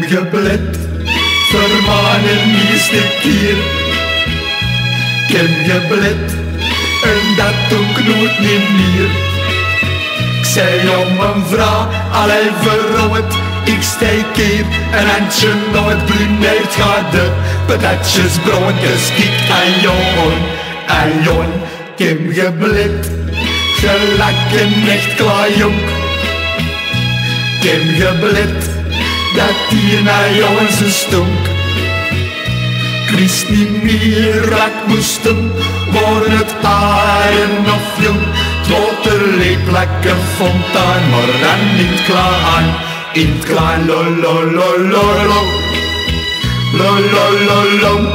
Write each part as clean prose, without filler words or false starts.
geblet voor mijn eerste keer. Ik heb geblet en dat ook nooit niet meer. Ik zei om een vrouw, allee verrouwd, ik steek hier een handje nooit bruneert. Ga de patatjes broontjes, kijk aan jongen, ik heb geblet, gelijk een echt klaar jong. Ik heb geblet, dat hier naar jongens stonk. Ik wist niet meer wat ik moest doen, worden het aaien of jong. Het water leek lekker fontein, maar dan niet klaar. In het klein lo lo lo lo lo lo lo lo lo.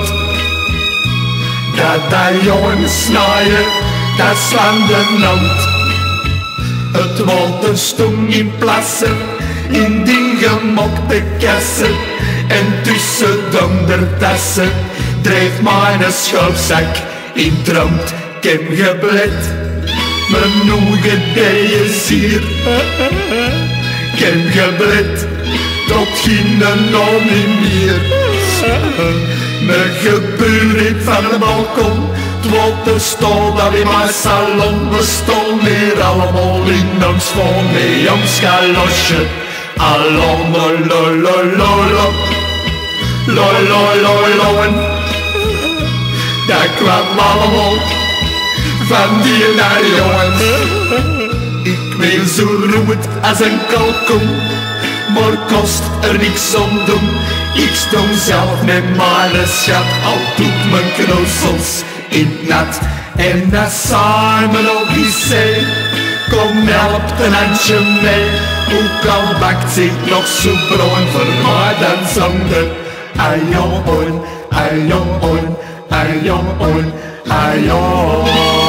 Dat jongens snijden, dat slaan de land. Het water stond in plassen, in die gemokte kassen. En tussen dondertassen dreef mijn schoolzak in het rond. Ik heb geblet, mijn ogen zier. Ik heb geblet, tot geen nog niet meer. Mijn gebuur van de balkon, het water stond al in mijn salon. We stonden hier allemaal in ons vol met ons galosje. Allons, lo lo lo lo lo, lo lo lo lo. Dat kwam allemaal van die naar jongens. Ik ben zo rood als een kalkoen, maar kost er niks om doen. Ik stond zelf met mijn schat, al doet mijn knoosels in het nat. En dat zei me nog eens zei, kom helpt een handje mee. Ook al bakt zich nog zo bruin voor mij dan zonder. Ajon, ajon, ajon, ajon.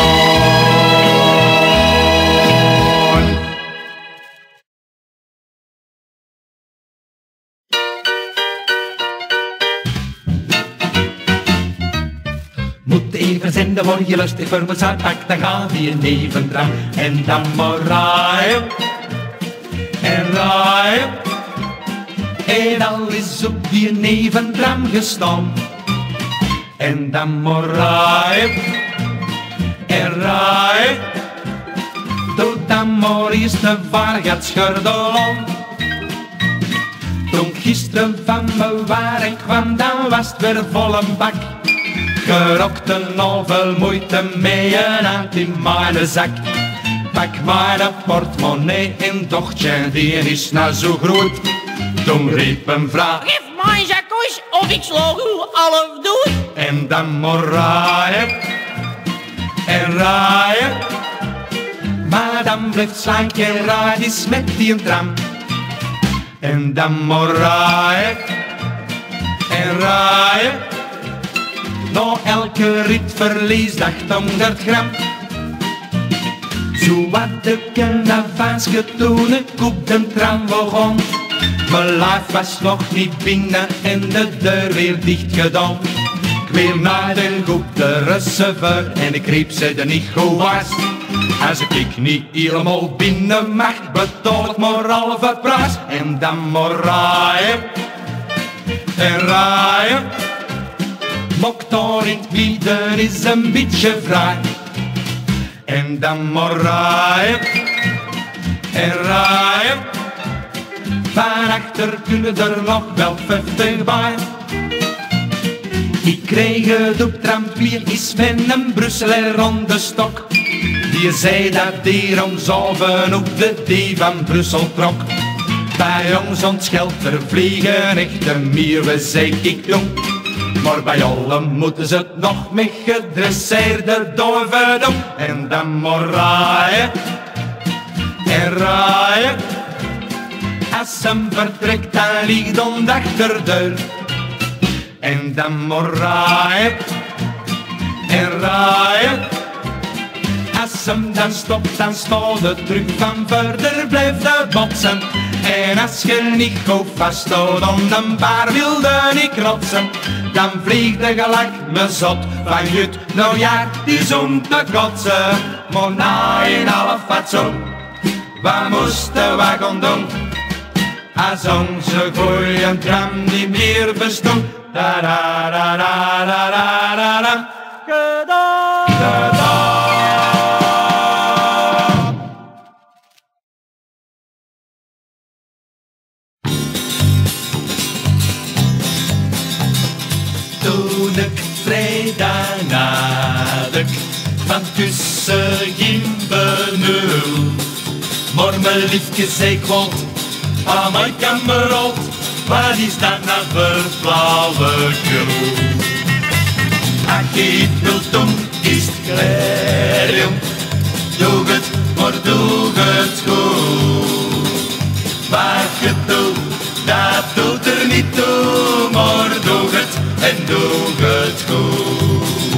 Moet even zenden, word je lustig voor mijn zakpak, dan gaan we hier nevendram. En dan maar rijden, en rijden. En al is op die nevendram gestaan. En dan maar rijden, en rijden. Doe dan maar eerst de vaargat schurdelon. Toen gisteren van me waar ik kwam, dan was het weer vol een bak. Gerokte nog veel moeite mee een hand in mijn zak. Pak mijn portemonnee en dochtje, die is nou zo groot. Toen riep een vrouw, geef mijn zakkoes of ik slag u half dood. En dan maar rijden, en rijden. Maar dan blijft slank en rijdt is met die tram. En dan maar rijden, en rijden. Na elke rit verlies dacht 100 gram. Zo wat ik een avance toen ik op de tram begon. Mijn lijf was nog niet binnen en de deur weer dicht gedaan. Ik weer naar de goede reserveur en ik riep ze er niet goed was. Als ik niet helemaal binnen mag, betaal ik maar halve prijs. En dan maar rijden, en rijden. Motor in het midden is een beetje vrij. En dan maar rijden, en rijden. Van achter kunnen er nog wel 50 bij. Ik kreeg het op tramplier is met een Brusseler rond de stok. Die zei dat die ons over op de D van Brussel trok. Bij ons ontschelt er vliegen echte mieven, zeg ik jong. Maar bij allen moeten ze het nog met gedresseerde doven doen. En dan maar rijden, en rijden. Als hem vertrekt, dan ligt om de achterdeur. En dan maar rijden, en rijden. Als hem dan stopt, dan staat de druk van verder, blijft de botsen. En als je niet goed vasthoudt, om de paar wilde niet rotsen. Dan vliegt de gelak me zot van jut, nou ja, die is om te kotsen. Maar na een half fatsoen, wat moesten we gaan doen? als onze goeie tram niet meer bestond. Da-da-da-da-da-da-da-da. Gedaan, gedaan. Toen ik vrijdag nader van tussen Gimbenul, maar mijn liefje zei kwart, aan mijn kamerad, wat is dat nou voor flauwekul? Ach, ik wil doen, is het klaar, jong. Doe het, maar doe het goed. Wat je doet, dat doet er niet toe, maar doe het en doe het goed.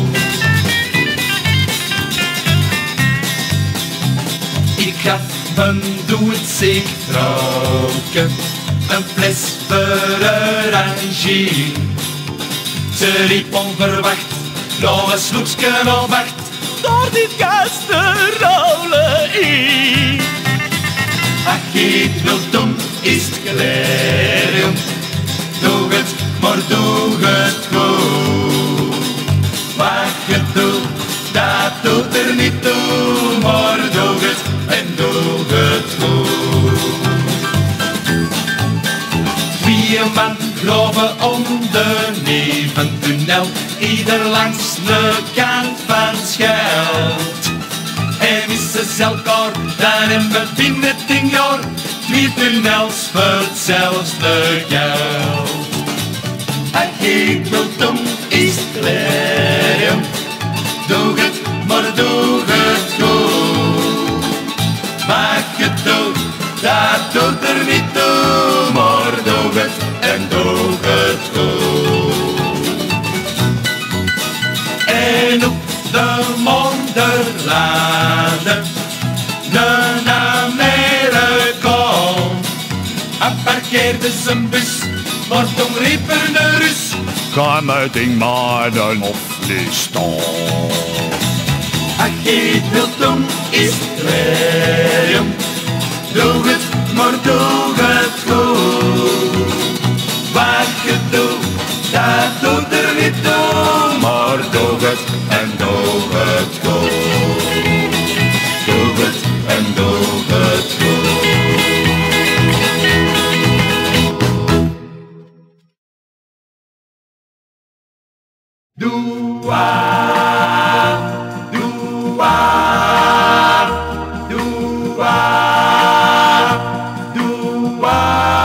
Ik gaf hem, doe het zich roken, een fles veroranje. Ze riep onverwacht, nog een sloekje nog wacht, door dit gastenrollen in. Ach, ik wil doen, is het klaar, jong. Doe het, maar doe het goed. Wat je doet, dat doet er niet toe, maar doe het en doe het goed. Twee man geloven onder neventunnel, ieder langs de kant van Scheld. En missen ze elkaar, dan hebben we binnen 10 jaar 2 tunnels voor hetzelfde geld. Ach, ik wil doen, is het klaar, jong. Doe het, maar doe het goed. Wat je doet, dat doet er niet toe, maar doe het en doe het goed. En op de Monderlanden, een Amerikaan, parkeerde zijn bus, maar toen riep er een Rus: Kan het ding maar dan op die staan. Ach, ik wil doen, is het klaar, jong. Doe het, maar doe het goed. Wat je doet, dat doet er niet toe, maar doe het en doe het goed. Doe het en doe het goed. Doe-a, doe-a, doe-a, doe-a.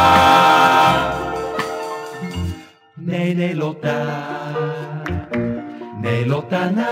Nee, nee, Lotta, nee, Lotta, na.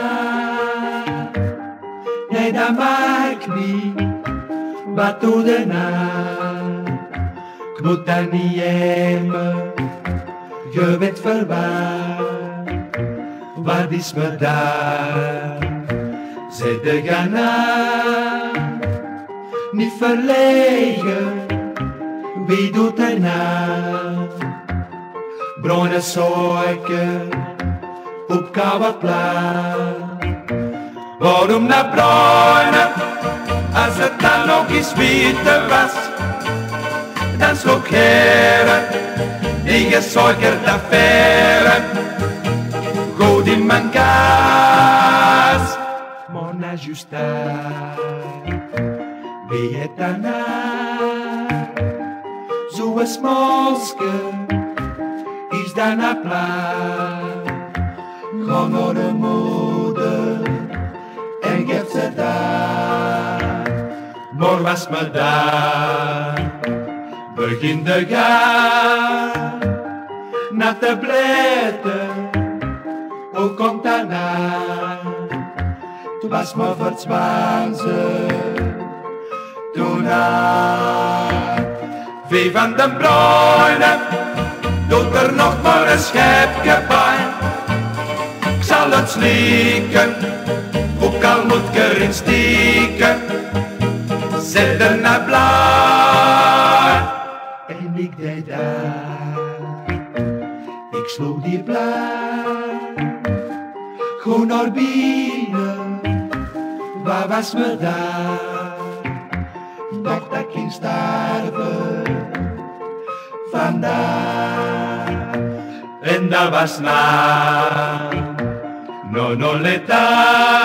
Nee, dat maakt niet, wat doe je nou? Ik moet daar niet hebben, je bent verwaard. Wat is me daar? Zet de gana, niet verlegen, wie doet er nou? Bruine suiker op koude plaat. Waarom naar bruine, als het dan nog eens witte was? Dan slok heren, die gesuikerde affaire. Goed in mijn kaas, maar na justa, wie het daarna? Zo'n smoske is daarna plaat. Ga naar de moeder en geef ze daar. Maar was me daar, begin de gaan, na te blijten. Hoe komt daarna? Toen was me verzwanzen. Toen wie van de bruine doet er nog maar een schepje bij. Ik zal het slikken, ook al moet ik erin steken. Zet er naar blauw. En ik deed daar, ik sloeg die blauw. Gewoon naar binnen, waar was me daar? Dacht dat ik ging sterven, vandaag. En dat was na Nonoletta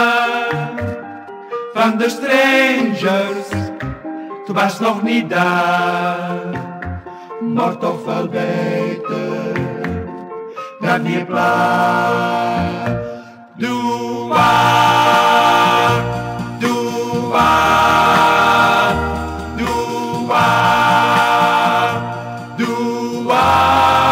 van de Strangers. Het was nog niet daar, maar toch wel beter dan hier plaat. Doe waar, doe waar, doe waar, doe waar.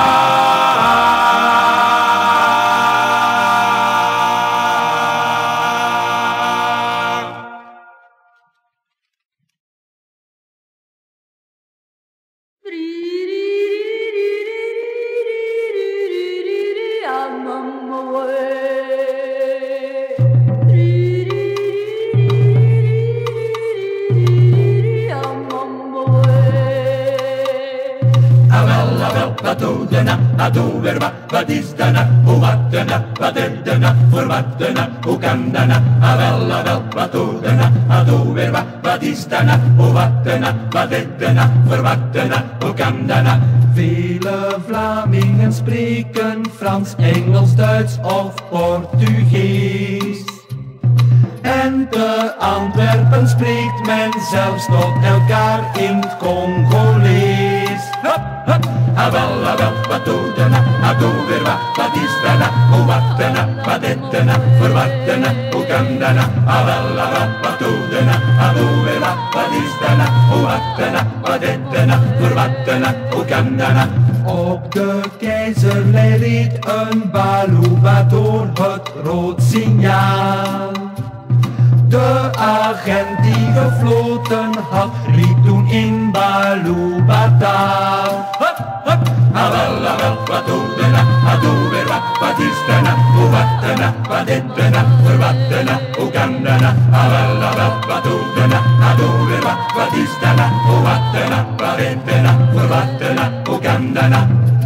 Wat is dana, hoe wat dana, wat er dana, voor wat dana, hoe kan dana, wel, wat doe dana, doe weer wat is dana, hoe wat dana, wat er dana, voor wat dana, hoe kan dana. Vele Vlamingen spreken Frans, Engels, Duits of Portugees. En te Antwerpen spreekt men zelfs tot elkaar in het Congolees. Hup, hup. Wel, wat doe dana, doe weer wat is dana, hoe wat dana, wat is dana, voor wat dana, hoe kan dana. Wel, wat doe dana, doe weer wat is dana, hoe wat dana, wat is dana, voor wat dana, hoe kan dana. Op de Keizerlei reed een baluba door het rood signaal. De agent die gefloten had, riep toen in baluba-taal. Hup, hup. Wel, wat doe dana, doe weer wat is dana, hoe wat dana, wat is dana, voor wat dana, hoe kan dana. Wel, wat doe dana, doe weer wat is dana, hoe wat dana, wat is dana, voor wat dana, hoe kan dana.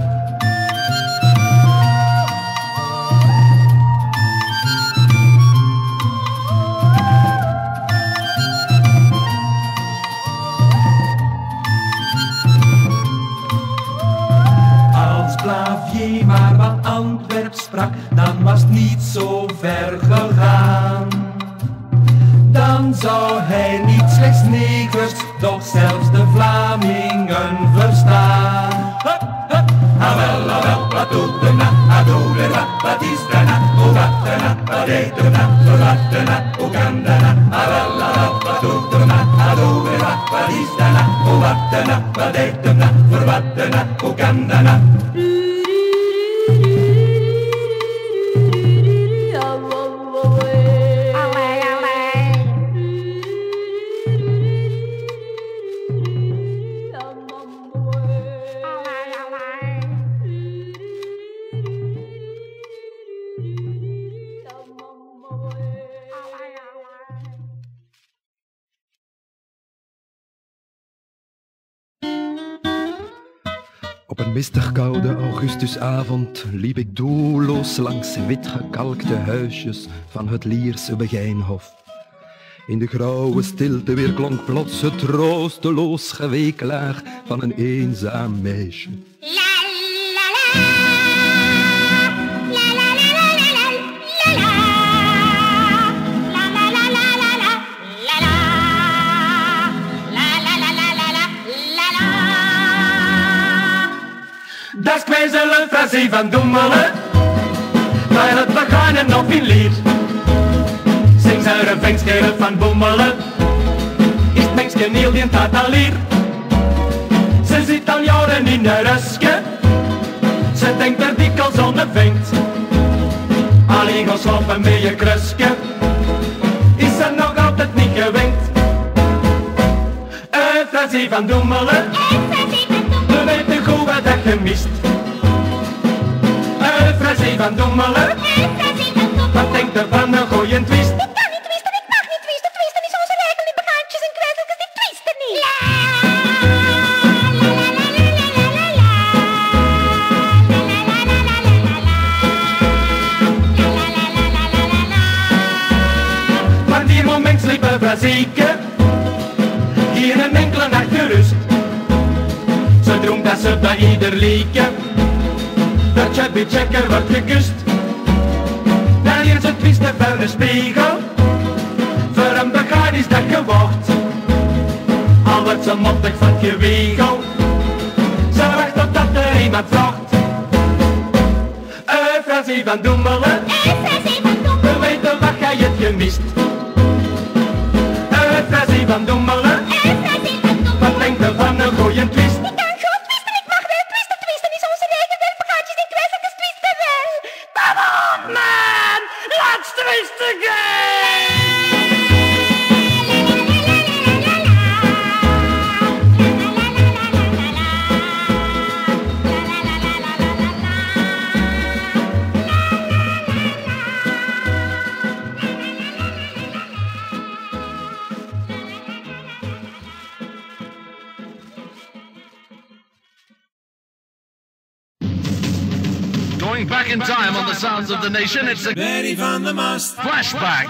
Clavier maar wat Antwerp sprak, dan was het niet zo ver gegaan. Dan zou hij niet slechts negers, doch zelfs de Vlamingen verstaan. Hup, hup. Wel, wat doe dana, doe weer wat is dana, hoe wat dana, wat is dana, voor wat dana, hoe kan dana. Wel, wat doe dana, doe weer wat is dana, hoe wat dana, wat is dana, voor wat dana, hoe kan dana. Op een mistig koude augustusavond liep ik doelloos langs witgekalkte huisjes van het Lierse Begijnhof. In de grauwe stilte weerklonk plots het troosteloos geweeklaag van een eenzaam meisje. Dat is kwijzelen Frasie van Doemelen, terwijl het beganen nog in lied. Zing zijn refrein van Boemelen, is het mengske Niel die taat al hier. Ze zit al jaren in de ruske, ze denkt er dikwijls aan vindt. Alleen gaan slapen met je kruske, is ze nog altijd niet gewend. Frasie van Doemelen, we weten goed wat dat je mist. Frasie van Doemelen, wat denkt er van een goeie twist? Ik kan niet twisten, ik mag niet twisten, twisten is onze regel, die begaantjes en kwijzeltjes, die twisten niet. Van die moment sliepen Frasieke hier een enkele nacht gerust. Ze droom dat ze bij na ieder liedje dat Chubby Checker wordt gekust. Dan hier ze twisten voor de spiegel, voor een begrafenis dat je wordt. Al wordt ze mottig van het gewiegel, ze wacht totdat er iemand vraagt. Fransie van Doemelen, we weten wat jij het gemist. Fransie van Doemelen, wat denkt er van een goeie twist? Ik kan goed twisten, ik mag wel twisten. Twisten is onze eigen werk, begaatjes en kwijzeltjes twisten wel. Come on, man! Let's twist again! Going back in time on the sounds of the nation, it's a Betty van der Mast flashback.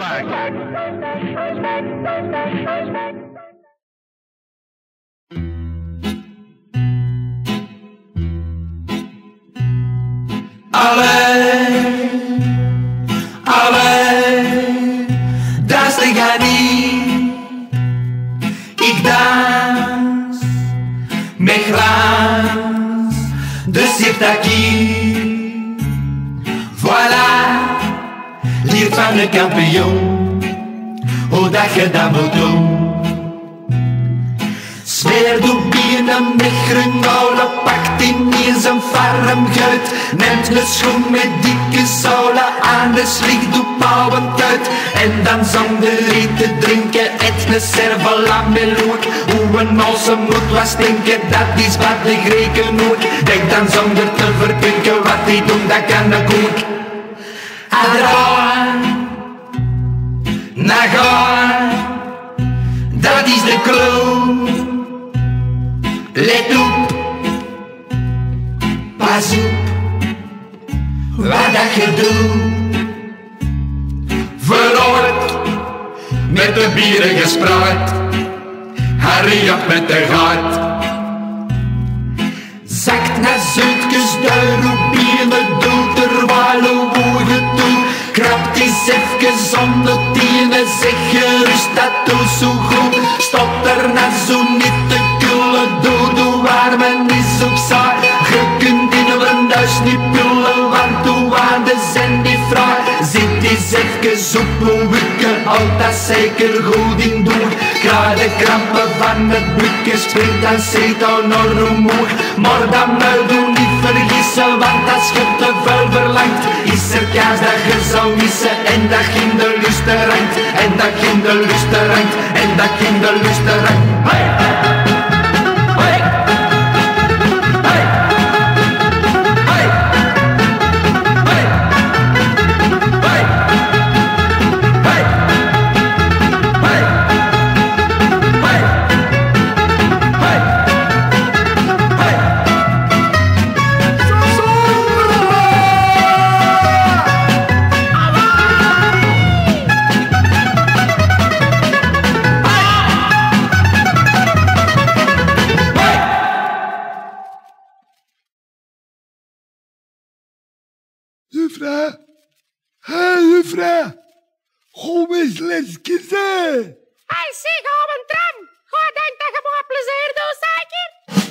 Allee, dat is de Ganie. Ik dans met glans, de sirtaki. Voilà, leert van de kampioen, hoe dat je dat moet doen. Sfeer doet bienen met grungolen, pakt in zijn farmguit. Neemt een schoen met dikke zolen aan de slieg, doet pauwend uit. En dan zonder te drinken, et een cervela meloek. Hoe een mouse moet wat stinken, dat is wat de Grieken doen. Denk dan zonder te verpinken, wat die doen, dat kan de koek. Adroan, nagaan, dat is de clue. Let op, pas op, wat dat je doet. Verhoord, met de bieren gespraat, Harry op met de gaat. Zakt naar Zuidkes, duur bieren doet er wel hoe je doet. Krabt eens even zonder tienen, zeg gerust dat doet zo goed. Stop er na zo niet te kullen, doe waar men is op zaak. Je kunt in een huis niet pullen, want hoe waarden zijn die vraag. Zit eens even op hoe wikken, altijd zeker goed in doen. Krijg de krampen van het bukken, springt dan zit dan naar omhoog. Maar dan moet je niet vergissen, want als je te veel verlangt, is er kaas dat je zou missen. En dat je in de lust rankt, en dat je in de lust rankt, en dat je in de lust rankt. Hey! Hey! Hey! Hey! Hey! Hey! Hey! Hey! Hey! Hey! Hey! Juffrouw, hé juffrouw, kom eens lesjes hè. Hij zegt op een tram. Ga denk dat je me plezier doet, zeker?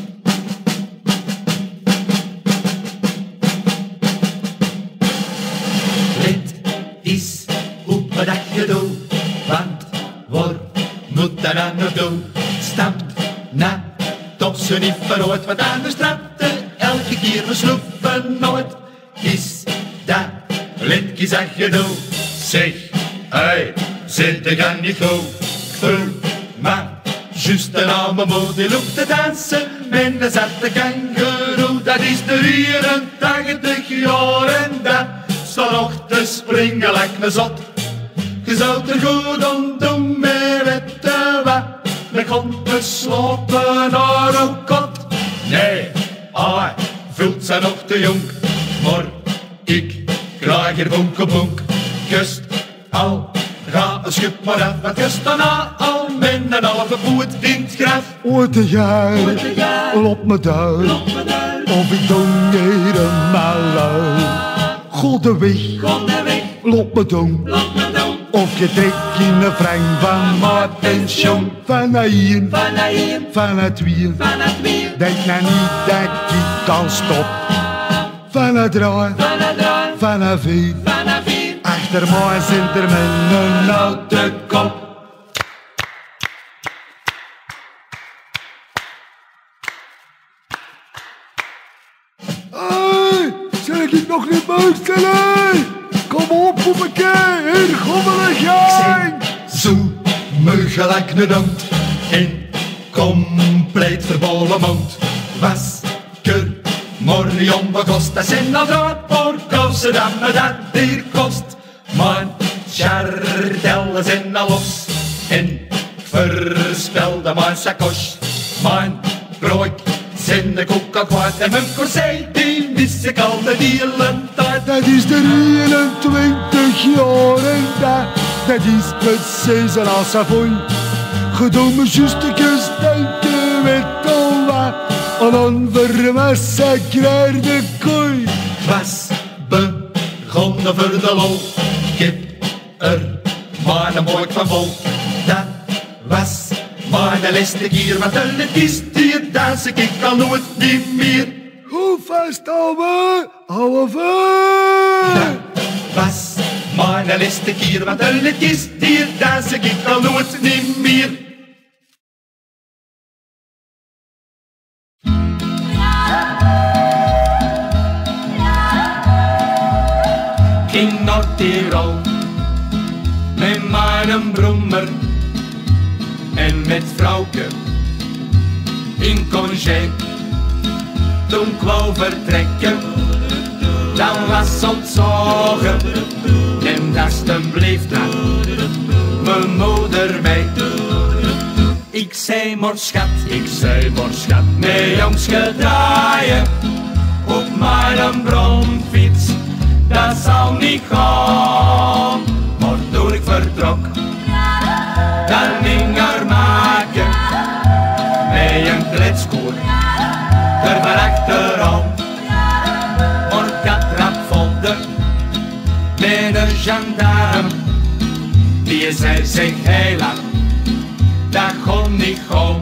Let is hoe dat je doet, want waar moet dat dan nog doen? Stapt na, toch ze niet verrooid, wat anders trapte elke keer we sloepen nooit. Is dat letjes dat je doet? Zeg, hey, zit ik aan niet goed? Voel maar, juist een arme moed die loopt te dansen met de zatte kangeroe. Dat is de 84 jaar en dat staat nog te springen like een zot. Je zou er goed om doen met weten wat, men komt beslopen naar een kot. Nee, hij voelt zijn nog te jong, maar ik krijg hier bonk op bonk. Kust al, ga een schub maar af, wat kust dan al met een halve voet in het graf. Ooit een jaar, op me duim. Of ik dong helemaal lauw. God de weg, loop me dong. Of je trekt in de vrang van mijn pension. Van na hier, van na twee. Denk nou niet dat ik kan stop. Van na drie, van na vier. Achter mij zit er met een oude kop. Zeg ik nog niet meestellen? Kom op voor mekaar, hier gommelig jij! Zo me gelijk een hond in compleet verbollen mond. Was keur morgen onbekost, dat zijn al draad voor kousen dat me dat hier kost. Mijn chardellen zijn al los en verspelde mijn sacoche. Mijn broek zijn de koek al kwijt en mijn corset die mis ik al de hele tijd. Dat is de 21 jaar en dat is precies een als Savoy. Gedoe me justekes denken met al wat en dan vermassacreerde kooi. Was begonnen voor de lol, kip er maar een boek van vol. Dat was maar de laatste keer, want de kist die dans ik kan nooit niet meer. Hoe vast ouwe, ouwe vuur. Dat was maar de laatste keer, want de kist die dans ik kan nooit niet meer. Ging naar Tirol met mijn brommer en met vrouwke in congé. Toen ik wou vertrekken, dan was ontzogen en dat bleef dan mijn moeder mee. Ik zei maar schat, met jongs gedraaien op mijn bromfiets. Dat zou niet gaan, maar toen ik vertrok, dan ging er maken met een kletskoor er van achterom. Maar ik had rapvolde met een gendarme, die zei zich heel lang, dat kon niet gaan.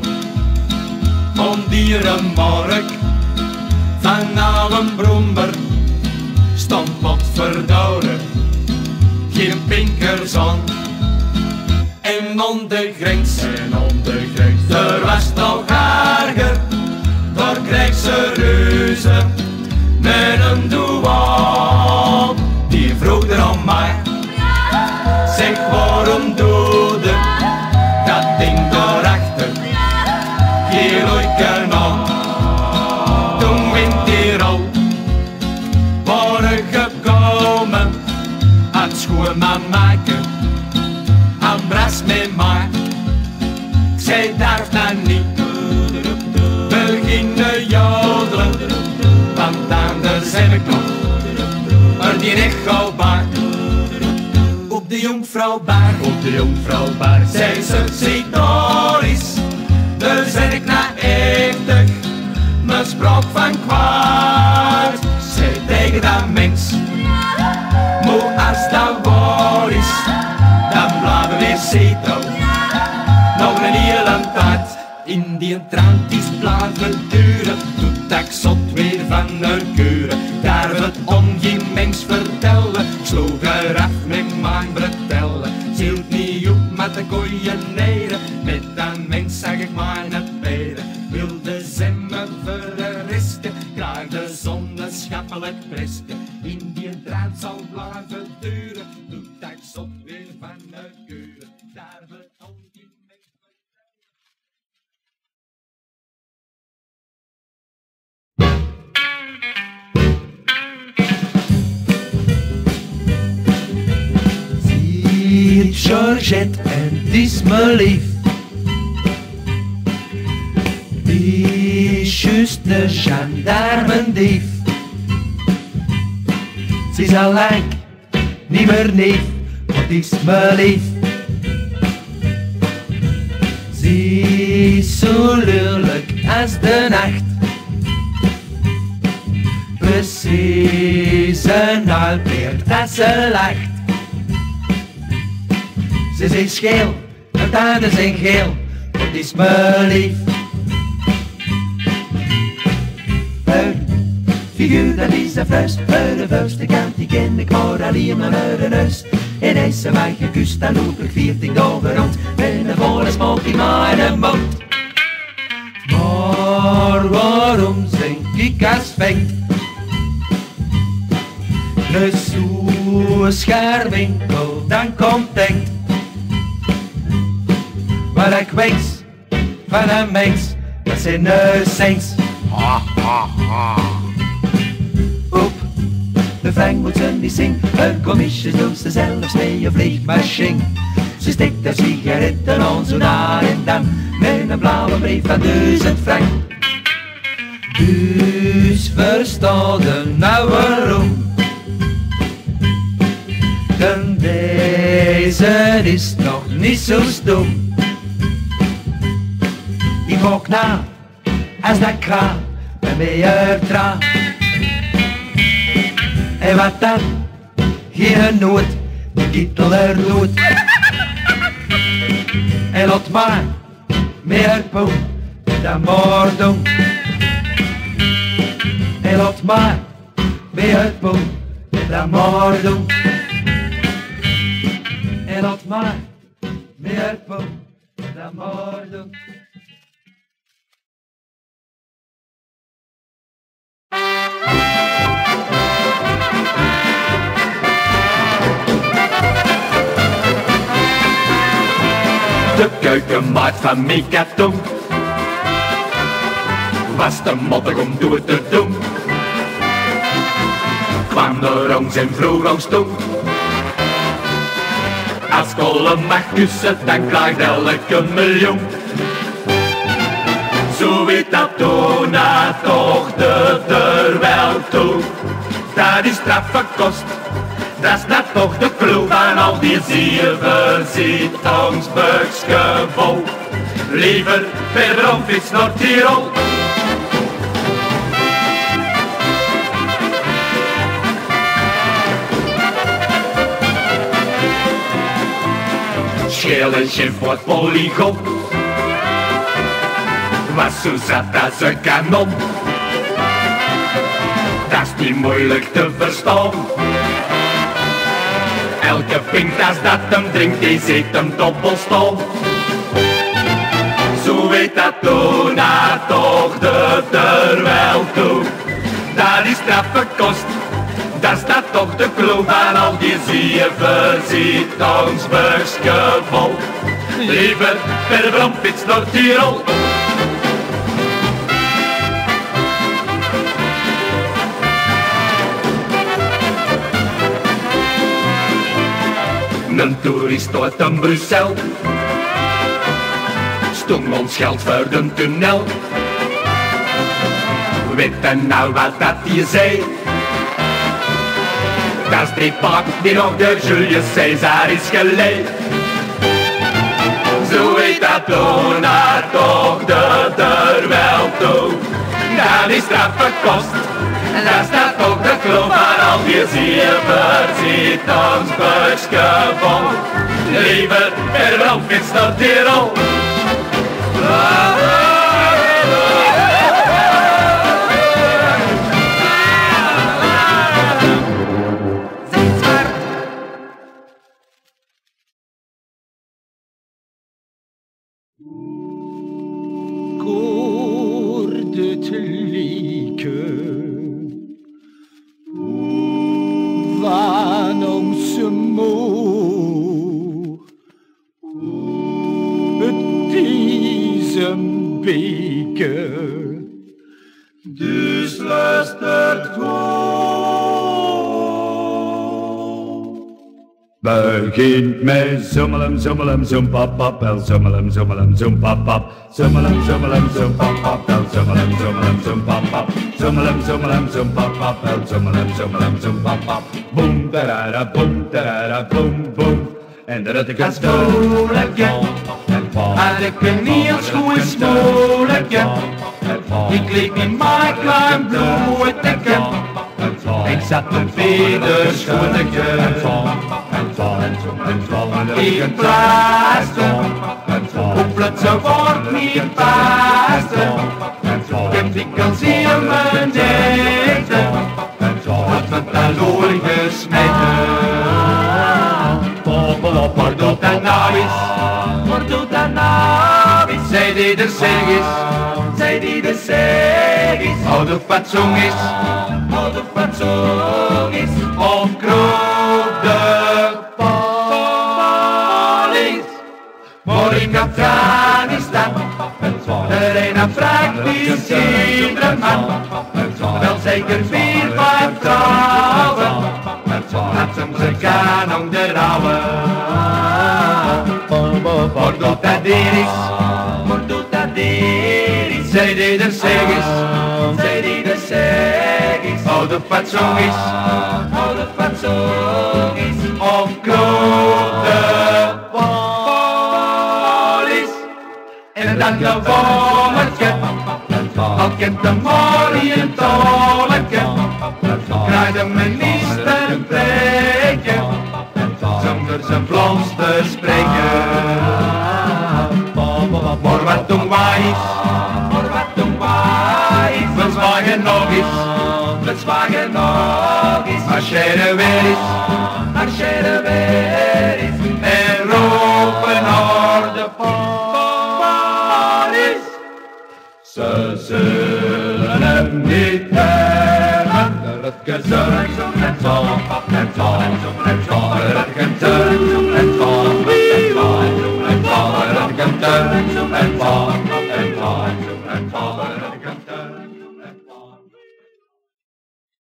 Om dierenmark van Allenbrommer stond potverdorie geen pinkers aan. En on de grens, er was nog erger, daar kreeg ze reuzen met een douane. Die vroeg er om mij, zeg waarom doe je dat ding daarachter, geen leuken aan. Toen wint Tirol waren gekomen, had schoonman maken, aan bras met mij. Ik zei darf nou niet beginnen jodelen, want anders heb ik nog er die echo bij. Op de Jongvrouwbar, zei ze, zie daar is, daar zet ik na 80, mijn spraak van kwaad. Zei tegen dat mens, maar als dat waar is, dan blijven we zitten, nog een hele tijd. In die trant is blijven duren, doet dat ik zot weer van haar keuren. Daar het om geen mens vertellen, sloeg er af met mijn bretellen. Ze hield niet op met de koeieneren, met dat mens zag ik mijn peren. Wilde ze me verresten, klaar de zonnenschappelijk presten. In die trant zal blijven duren, doet dat ik zot weer van haar keuren. Daar het om geen mens vertellen. Georgette en het is me lief. Die is juist de gendarmendief. Ze is al lang niet meer neef, maar het is me lief. Ze is zo lelijk als de nacht. Ze sezen peert en ze lacht. Ze zijn scheel, haar tanden zijn geel, dat is me lief. Figuur, dat is een vuist, de vuiste kant, die ken ik maar alleen maar uit de neus. En hij is ze mij gekust, dan loop ik 40 dagen rond, met een volle smoking maar in de mond. Maar waarom zing ik als venk? Een soescherwinkel, dan komt denkt. Wat ik weet van een mens, dat zijn neusens. Ha, ha, ha. Op, de Frank moet ze niet zingen. Een commissie doet ze zelfs mee een vliegmachine. Ze stikt haar sigaretten aan zo na en dan, met een blauwe brief van 1000 frank. Dus versta de nou waarom. Dan deze is nog niet zo stom. Ik maak na, als dat kraan, met meer traan. En wat dan? Geen nood, de kittel er dood. En laat maar meer poen, dan maar doen. En laat maar meer poen, dan maar doen. En laat maar meer poen, dan maar doen. De keukenmaat van Mikaton was te mottig om door te doen. Kwam er ons en vroeg ons toe. Als kolen mag kussen, dan krijgt elke miljoen. Zo weet dat toen na toch er wel toe. Dat is straffe kost. Dat is net toch de clue van al die zeven ziet ons buksje vol. Liever verder om fiets naar Tirol. Scheel en chef wordt polygon. Was zo zat als een kanon. Dat is niet moeilijk te verstaan. Elke pint als dat hem drinkt, die zit hem dobbelstom. Zo weet dat toen na toch er wel toe. Dat is straffe kost, dat staat toch de clue van al die zeven ziet ons buksje vol. Liever verder om fiets naar Tirol. Een toerist uit een Brussel stond ons geld voor de tunnel. Weet je nou wat dat je zei? Dat is die pak die nog door Julius Caesar is geleid. Zo weet dat toen naar toch er wel toe. Dat is straffe kost. En daar staat ook de kloof van al die zeven ziet ons buksje vol. Liever verder op fiets naar Tirol. Koorde te lieken van onze moe. Het is een beker, dus luistert goed. Begint met zummelem, zummelem, zumpapap, el zummelem, zummelem, zumpapap. Zummelem, zummelem, zumpapap, el zummelem, zummelem, zumpapap. Zummelem, zummelem, zumpapap, el zummelem, zummelem, zumpapap. Boom, tarara, boom, tarara, boom, boom. En de rutte gaat Smoeleke, had ik een niet als goeie smoeleke. Ik leek in mijn klein bloedeke. Ik zat op vederschoentje in plaatsen, hoeplet ze wordt niet passen. Ik heb dikwijls hier mijn eten, wat met dat loer gesmeten. Wat doet dat nou eens? Wat doet dat nou eens? Zij die er zeg is, zij die er zeg is. Hou de fatsoen is, hou de fatsoen is. Of kroop de police. Maar in Afghanistan, er een praktisch iedere man. Wel zeker 4, 5 vrouwen. Dat ze kanon de rouwen. Wat doet dat hier is? Wat doet dat hier is? Zij die er zeg is, zij die er zeg is. Hou de fatsoen is, hou de fatsoen is. Of kroop de police. En dan gewoon het kent, al kent de molie een tolke. Krijg de minister een preken, zonder zijn Vlaams te spreken. Maar wat doen wij is, maar wat doen wij is. We zwagen nog eens, we zwagen nog eens. Als jij er weer is, als jij er weer is. En roepen naar de police. Ze zullen hem niet hebben. Het gezorg en zal, en zal, en zal. Het gezorg en zal, en zal, en zal. Het gezorg en zal, en zal, en zal.